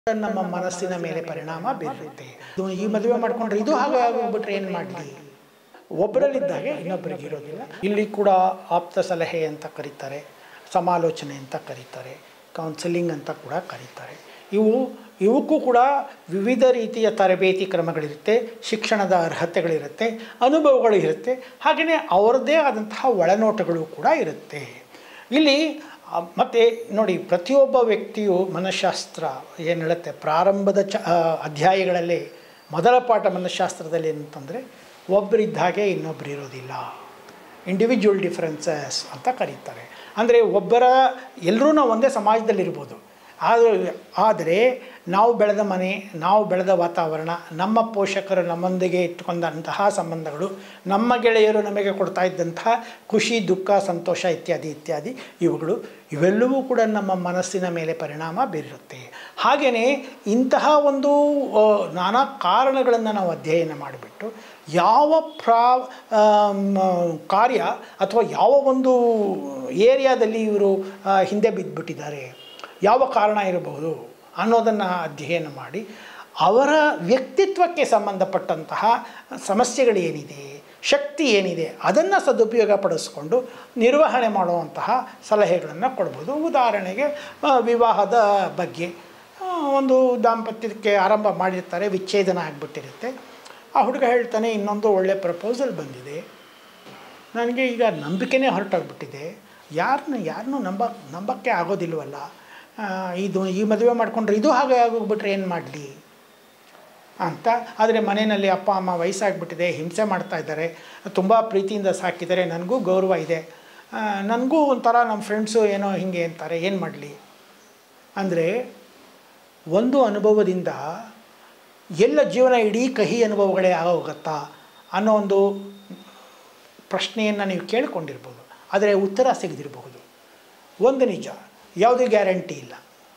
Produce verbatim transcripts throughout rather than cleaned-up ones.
ನಮ್ಮ ಮನಸ್ಸಿನ ಮೇಲೆ ಪರಿಣಾಮ ಬೀರುತ್ತೆ. ಈ ಮದುವೆ ಮಾಡ್ಕೊಂಡ್ರೆ ಇದು ಹಾಗೆ ಆಗೋಗ್ಬಿಟ್ರೆ ಏನು ಮಾಡಲಿ? ಒಬ್ಬರಲ್ಲಿದ್ದಾಗೆ ಇನ್ನೊಬ್ಬರಿಗೆ ಇರೋದಿಲ್ಲ. ಇಲ್ಲಿ ಕೂಡ ಆಪ್ತ ಸಲಹೆ ಅಂತ ಕರೀತಾರೆ, ಸಮಾಲೋಚನೆ ಅಂತ ಕರೀತಾರೆ, ಕೌನ್ಸಿಲಿಂಗ್ ಅಂತ ಕೂಡ ಕರೀತಾರೆ. ಇವು ಇವಕ್ಕೂ ಕೂಡ ವಿವಿಧ ರೀತಿಯ ತರಬೇತಿ ಕ್ರಮಗಳಿರುತ್ತೆ, ಶಿಕ್ಷಣದ ಅರ್ಹತೆಗಳಿರುತ್ತೆ, ಅನುಭವಗಳು ಇರುತ್ತೆ, ಹಾಗೆಯೇ ಅವರದ್ದೇ ಆದಂತಹ ಒಳನೋಟಗಳು ಕೂಡ ಇರುತ್ತೆ. ಇಲ್ಲಿ ಮತ್ತು ನೋಡಿ, ಪ್ರತಿಯೊಬ್ಬ ವ್ಯಕ್ತಿಯು ಮನಃಶಾಸ್ತ್ರ ಏನು ಹೇಳುತ್ತೆ, ಪ್ರಾರಂಭದ ಚ ಅಧ್ಯಾಯಗಳಲ್ಲಿ ಮೊದಲ ಪಾಠ ಮನಃಶಾಸ್ತ್ರದಲ್ಲಿ ಏನಂತಂದರೆ ಒಬ್ಬರಿದ್ದ ಹಾಗೆ ಇನ್ನೊಬ್ಬರು ಇರೋದಿಲ್ಲ, ಇಂಡಿವಿಜುವಲ್ ಡಿಫ್ರೆನ್ಸಸ್ ಅಂತ ಕರೀತಾರೆ. ಅಂದರೆ ಒಬ್ಬರ ಎಲ್ಲರೂ ನಾವು ಒಂದೇ ಸಮಾಜದಲ್ಲಿರ್ಬೋದು, ಆದರೆ ಆದರೆ ನಾವು ಬೆಳೆದ ಮನೆ, ನಾವು ಬೆಳೆದ ವಾತಾವರಣ, ನಮ್ಮ ಪೋಷಕರು ನಮ್ಮೊಂದಿಗೆ ಇಟ್ಟುಕೊಂಡಂತಹ ಸಂಬಂಧಗಳು, ನಮ್ಮ ಗೆಳೆಯರು ನಮಗೆ ಕೊಡ್ತಾ ಇದ್ದಂತಹ ಖುಷಿ, ದುಃಖ, ಸಂತೋಷ ಇತ್ಯಾದಿ ಇತ್ಯಾದಿ ಇವುಗಳು ಇವೆಲ್ಲವೂ ಕೂಡ ನಮ್ಮ ಮನಸ್ಸಿನ ಮೇಲೆ ಪರಿಣಾಮ ಬೀರುತ್ತೆ. ಹಾಗೆಯೇ ಇಂತಹ ಒಂದು ನಾನಾ ಕಾರಣಗಳನ್ನು ನಾವು ಅಧ್ಯಯನ ಮಾಡಿಬಿಟ್ಟು ಯಾವ ಪ್ರಾ ಕಾರ್ಯ ಅಥವಾ ಯಾವ ಒಂದು ಏರಿಯಾದಲ್ಲಿ ಇವರು ಹಿಂದೆ ಬಿದ್ದುಬಿಟ್ಟಿದ್ದಾರೆ, ಯಾವ ಕಾರಣ ಇರಬಹುದು ಅನ್ನೋದನ್ನು ಅಧ್ಯಯನ ಮಾಡಿ ಅವರ ವ್ಯಕ್ತಿತ್ವಕ್ಕೆ ಸಂಬಂಧಪಟ್ಟಂತಹ ಸಮಸ್ಯೆಗಳೇನಿದೆ, ಶಕ್ತಿ ಏನಿದೆ, ಅದನ್ನು ಸದುಪಯೋಗ ಪಡಿಸ್ಕೊಂಡು ನಿರ್ವಹಣೆ ಮಾಡುವಂತಹ ಸಲಹೆಗಳನ್ನು ಕೊಡ್ಬೋದು. ಉದಾಹರಣೆಗೆ ವಿವಾಹದ ಬಗ್ಗೆ, ಒಂದು ದಾಂಪತ್ಯಕ್ಕೆ ಆರಂಭ ಮಾಡಿರ್ತಾರೆ, ವಿಚ್ಛೇದನ ಆಗಿಬಿಟ್ಟಿರುತ್ತೆ. ಆ ಹುಡುಗ ಹೇಳ್ತಾನೆ, ಇನ್ನೊಂದು ಒಳ್ಳೆಯ ಪ್ರಪೋಸಲ್ ಬಂದಿದೆ, ನನಗೆ ಈಗ ನಂಬಿಕೆನೇ ಹೊರಟೋಗ್ಬಿಟ್ಟಿದೆ, ಯಾರನ್ನ ಯಾರನ್ನೂ ನಂಬ ನಂಬಕ್ಕೆ ಆಗೋದಿಲ್ವಲ್ಲ, ಇದು ಈ ಮದುವೆ ಮಾಡಿಕೊಂಡ್ರೆ ಇದು ಹಾಗೆ ಆಗೋಗ್ಬಿಟ್ರೆ ಏನು ಮಾಡಲಿ ಅಂತ. ಆದರೆ ಮನೆಯಲ್ಲಿ ಅಪ್ಪ ಅಮ್ಮ ವಯಸ್ಸಾಗಿಬಿಟ್ಟಿದೆ, ಹಿಂಸೆ ಮಾಡ್ತಾಯಿದ್ದಾರೆ, ತುಂಬ ಪ್ರೀತಿಯಿಂದ ಸಾಕಿದ್ದಾರೆ, ನನಗೂ ಗೌರವ ಇದೆ, ನನಗೂ ಒಂಥರ ನಮ್ಮ ಫ್ರೆಂಡ್ಸು ಏನೋ ಹೀಗೆ ಅಂತಾರೆ, ಏನು ಮಾಡಲಿ ಅಂದರೆ ಒಂದು ಅನುಭವದಿಂದ ಎಲ್ಲ ಜೀವನ ಇಡೀ ಕಹಿ ಅನುಭವಗಳೇ ಆಗೋಗುತ್ತಾ ಅನ್ನೋ ಒಂದು ಪ್ರಶ್ನೆಯನ್ನು ನೀವು ಕೇಳಿಕೊಂಡಿರ್ಬೋದು, ಆದರೆ ಉತ್ತರ ಸಿಗದಿರಬಹುದು. ಒಂದು ನಿಜ, ಯಾವುದೇ ಗ್ಯಾರಂಟಿ ಇಲ್ಲ.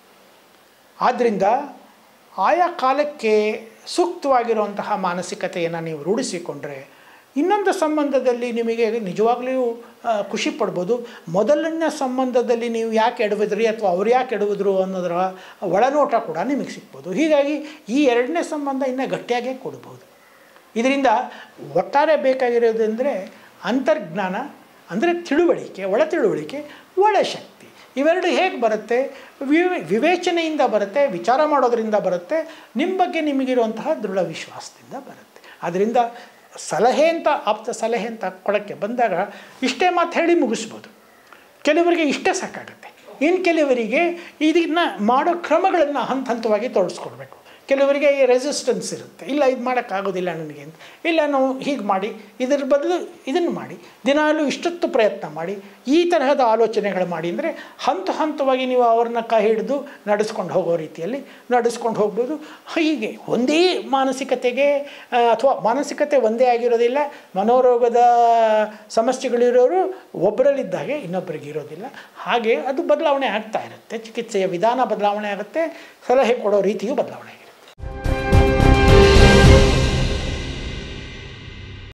ಆದ್ದರಿಂದ ಆಯಾ ಕಾಲಕ್ಕೆ ಸೂಕ್ತವಾಗಿರುವಂತಹ ಮಾನಸಿಕತೆಯನ್ನು ನೀವು ರೂಢಿಸಿಕೊಂಡ್ರೆ ಇನ್ನೊಂದು ಸಂಬಂಧದಲ್ಲಿ ನಿಮಗೆ ನಿಜವಾಗ್ಲೂ ಖುಷಿ ಪಡ್ಬೋದು. ಮೊದಲನೇ ಸಂಬಂಧದಲ್ಲಿ ನೀವು ಯಾಕೆ ಎಡವಿದ್ರಿ ಅಥವಾ ಅವ್ರು ಯಾಕೆ ಎಡವಿದ್ರು ಅನ್ನೋದರ ಒಳನೋಟ ಕೂಡ ನಿಮಗೆ ಸಿಗ್ಬೋದು. ಹೀಗಾಗಿ ಈ ಎರಡನೇ ಸಂಬಂಧ ಇನ್ನೂ ಗಟ್ಟಿಯಾಗೇ ಕೊಡ್ಬೋದು. ಇದರಿಂದ ಒಟ್ಟಾರೆ ಬೇಕಾಗಿರೋದಂದರೆ ಅಂತರ್ಜ್ಞಾನ, ಅಂದರೆ ತಿಳುವಳಿಕೆ, ಒಳ ತಿಳುವಳಿಕೆ, ಒಳ ಶಕ್ತಿ. ಇವೆರಡು ಹೇಗೆ ಬರುತ್ತೆ? ವಿವೇ ವಿವೇಚನೆಯಿಂದ ಬರುತ್ತೆ, ವಿಚಾರ ಮಾಡೋದರಿಂದ ಬರುತ್ತೆ, ನಿಮ್ಮ ಬಗ್ಗೆ ನಿಮಗಿರುವಂತಹ ದೃಢ ವಿಶ್ವಾಸದಿಂದ ಬರುತ್ತೆ. ಆದ್ದರಿಂದ ಸಲಹೆ ಅಂತ, ಆಪ್ತ ಸಲಹೆ ಅಂತ ಕೊಡೋಕ್ಕೆ ಬಂದಾಗ ಇಷ್ಟೇ ಮಾತು ಹೇಳಿ ಮುಗಿಸ್ಬೋದು. ಕೆಲವರಿಗೆ ಇಷ್ಟೇ ಸಾಕಾಗುತ್ತೆ. ಇನ್ನು ಕೆಲವರಿಗೆ ಇದನ್ನು ಮಾಡೋ ಕ್ರಮಗಳನ್ನು ಹಂತ ಹಂತವಾಗಿ ತೋರಿಸ್ಕೊಡ್ಬೇಕು. ಕೆಲವರಿಗೆ ರೆಸಿಸ್ಟೆನ್ಸ್ ಇರುತ್ತೆ, ಇಲ್ಲ ಇದು ಮಾಡೋಕ್ಕಾಗೋದಿಲ್ಲ ನನಗೆ ಅಂತ, ಇಲ್ಲ ನಾವು ಹೀಗೆ ಮಾಡಿ, ಇದರ ಬದಲು ಇದನ್ನು ಮಾಡಿ, ದಿನಾಲೂ ಇಷ್ಟೊತ್ತು ಪ್ರಯತ್ನ ಮಾಡಿ, ಈ ತರಹದ ಆಲೋಚನೆಗಳು ಮಾಡಿ ಅಂದರೆ ಹಂತ ಹಂತವಾಗಿ ನೀವು ಅವ್ರನ್ನ ಕೈ ಹಿಡಿದು ನಡೆಸ್ಕೊಂಡು ಹೋಗೋ ರೀತಿಯಲ್ಲಿ ನಡೆಸ್ಕೊಂಡು ಹೋಗ್ಬೋದು. ಹೀಗೆ ಒಂದೇ ಮಾನಸಿಕತೆಗೆ ಅಥವಾ ಮಾನಸಿಕತೆ ಒಂದೇ ಆಗಿರೋದಿಲ್ಲ, ಮನೋರೋಗದ ಸಮಸ್ಯೆಗಳಿರೋರು ಒಬ್ಬರಲ್ಲಿದ್ದಾಗೆ ಇನ್ನೊಬ್ಬರಿಗೆ ಇರೋದಿಲ್ಲ. ಹಾಗೆ ಅದು ಬದಲಾವಣೆ ಆಗ್ತಾ ಇರುತ್ತೆ. ಚಿಕಿತ್ಸೆಯ ವಿಧಾನ ಬದಲಾವಣೆ ಆಗುತ್ತೆ, ಸಲಹೆ ಕೊಡೋ ರೀತಿಯೂ ಬದಲಾವಣೆ ಆಗುತ್ತೆ.